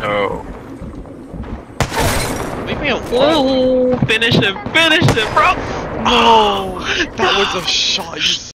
No. Leave me alone. Finish him, bro. No, that was a shot. You